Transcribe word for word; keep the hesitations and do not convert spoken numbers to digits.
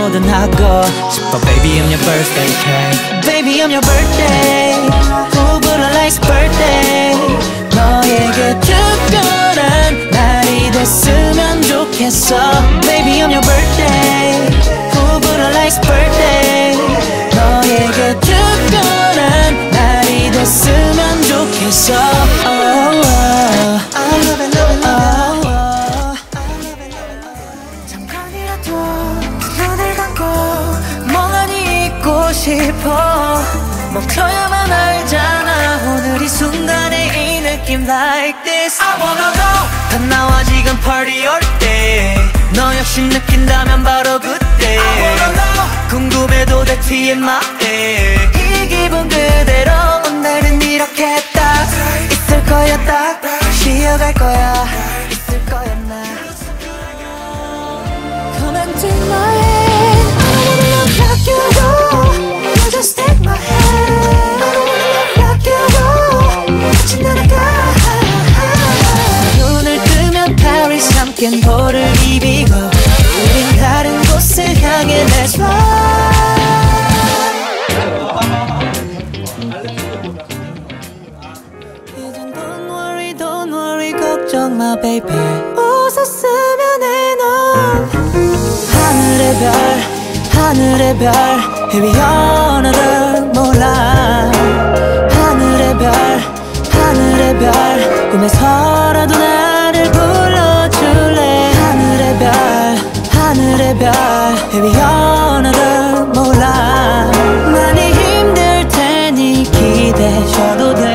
뭐든 하고 싶어. Baby I'm your birthday cake. Baby I'm your birthday. Who would I like birthday. 너에게 특별한 날이 됐으면 좋겠어. Baby I'm your birthday. Who would I like birthday. 너에게 특별한 날이 됐으면 좋겠어. oh, oh. I love it, love it, love it. 잠깐이라도 눈을 감고 멍하니 있고 싶어. 멈춰야만 알잖아 오늘 이 순간의 이 느낌 like this. I wanna know 다 나와 지금 party 올 때 너 역시 느낀다면 바로 그때. I wanna know 궁금해도 돼 티엠아이. 이 기분 그대로 오늘은 이렇게 딱 있을 거야. 딱 쉬어갈 거야. 있을 거야 나. Come and take my hand. I don't wanna look like you go. You just take my hand. I don't wanna look like you go. 같이 날아가. 눈을 뜨면 Paris 함께 볼을 입이고 우린 다른 곳을 향해 Let's fly. 이젠 don't worry don't worry 걱정 마 baby. 웃었으면 해 넌. 하늘의 별 하늘의 별 헤비 하나를 몰라. 하늘의 별 하늘의 별 꿈에서라도 나를 불러줄래. 하늘의 별 하늘의 별 헤비 하나를 몰라. 많이 힘들 테니 기대셔도 돼.